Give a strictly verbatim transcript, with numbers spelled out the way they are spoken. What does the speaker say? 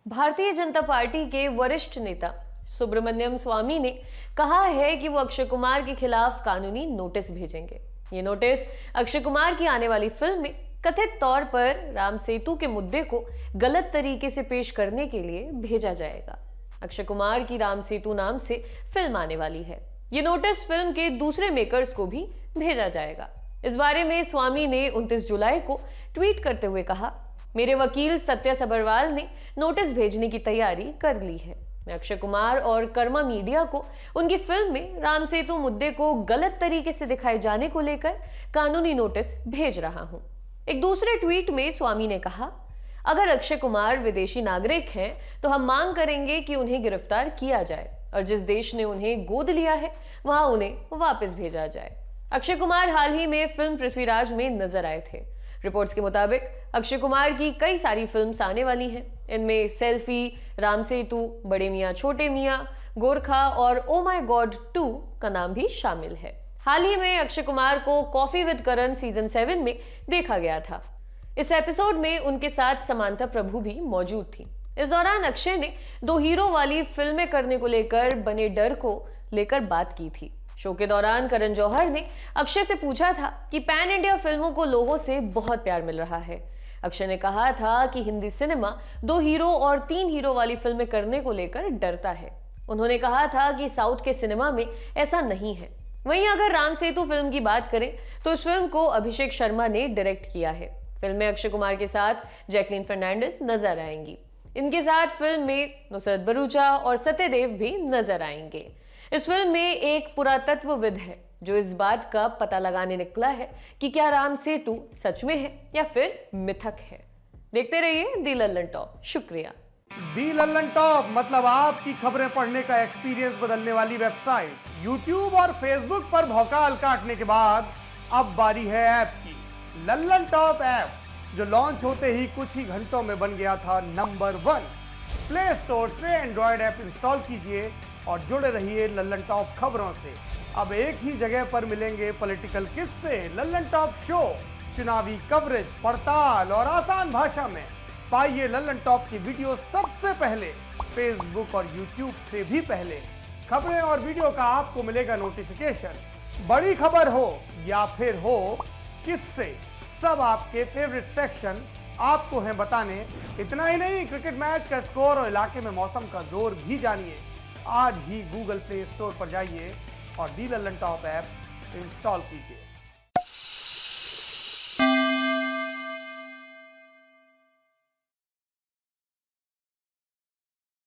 Bharatiya Janata party के वरिष्ठ नेता सुब्रमण्यम स्वामी ने कहा है कि वो अक्षय कुमार के खिलाफ कानूनी नोटिस भेजेंगे। ये नोटिस अक्षय कुमार की आने वाली फिल्म में कथित तौर पर राम सेतु के मुद्दे को गलत तरीके से पेश करने के लिए भेजा जाएगा। अक्षय कुमार की राम सेतु नाम से फिल्म आने वाली है। ये नोटिस फिल्म के दूसरे मेकर्स को भी भेजा जाएगा। इस बारे में स्वामी ने उनतीस जुलाई को ट्वीट करते हुए कहा, मेरे वकील सत्या सबरवाल ने नोटिस भेजने की तैयारी कर ली है। मैं अक्षय कुमार और कर्मा मीडिया को उनकी फिल्म में राम सेतु मुद्दे को गलत तरीके से दिखाए जाने को लेकर कानूनी नोटिस भेज रहा हूं। एक दूसरे ट्वीट में स्वामी ने कहा, अगर अक्षय कुमार विदेशी नागरिक हैं तो हम मांग करेंगे कि उन्हें गिरफ्तार किया जाए और जिस देश ने उन्हें गोद लिया है वहां उन्हें वापस भेजा जाए। अक्षय कुमार हाल ही में फिल्म पृथ्वीराज में नजर आए थे। रिपोर्ट्स के मुताबिक अक्षय कुमार की कई सारी फिल्म्स आने वाली हैं। इनमें सेल्फी, राम सेतु, बड़े मियां छोटे मियां, गोरखा और ओ माय गॉड टू का नाम भी शामिल है। हाल ही में अक्षय कुमार को coffee with Karan season seven में देखा गया था। इस एपिसोड में उनके साथ समांथा प्रभु भी मौजूद थी। इस दौरान अक्षय ने दो हीरो वाली फिल्में करने को लेकर बने डर को लेकर बात की थी। शो के दौरान करण जौहर ने अक्षय से पूछा था कि पैन इंडिया फिल्मों को लोगों से बहुत प्यार मिल रहा है। अक्षय ने कहा था कि हिंदी सिनेमा दो हीरो और तीन हीरो वाली फिल्में करने को लेकर डरता है। उन्होंने कहा था कि साउथ के सिनेमा में ऐसा नहीं है। वहीं अगर राम सेतु फिल्म की बात करें तो इस फिल्म को अभिषेक शर्मा ने डायरेक्ट किया है। फिल्म में अक्षय कुमार के साथ जैकलीन फर्नांडिस नजर आएंगी। इनके साथ फिल्म में नुसरत भरूचा और सत्यदेव भी नजर आएंगे। इस फिल्म में एक पुरातत्वविद है जो इस बात का पता लगाने निकला है कि क्या राम सेतु सच में है या फिर मिथक है। देखते रहिए दी लल्लन टॉप। शुक्रिया। दी लल्लन टॉप मतलब आपकी खबरें पढ़ने का एक्सपीरियंस बदलने वाली वेबसाइट। यूट्यूब और फेसबुक पर भौकाल काटने के बाद अब बारी है ऐप की। लल्लन टॉप ऐप जो लॉन्च होते ही कुछ ही घंटों में बन गया था नंबर वन। प्ले स्टोर से एंड्रॉयड ऐप इंस्टॉल कीजिए और जुड़े रहिए लल्लन टॉप खबरों से। अब एक ही जगह पर मिलेंगे पॉलिटिकल किस्से, लल्लन टॉप शो, चुनावी कवरेज, पड़ताल और आसान भाषा में। पाइए लल्लन टॉप की वीडियो सबसे पहले, फेसबुक और यूट्यूब से भी पहले। खबरें और वीडियो का आपको मिलेगा नोटिफिकेशन। बड़ी खबर हो या फिर हो किस्से, सब आपके फेवरेट सेक्शन आपको हैं बताने। इतना ही नहीं, क्रिकेट मैच का स्कोर और इलाके में मौसम का जोर भी जानिए। आज ही गूगल प्ले स्टोर पर जाइए और the Lallantop app install कीजिए।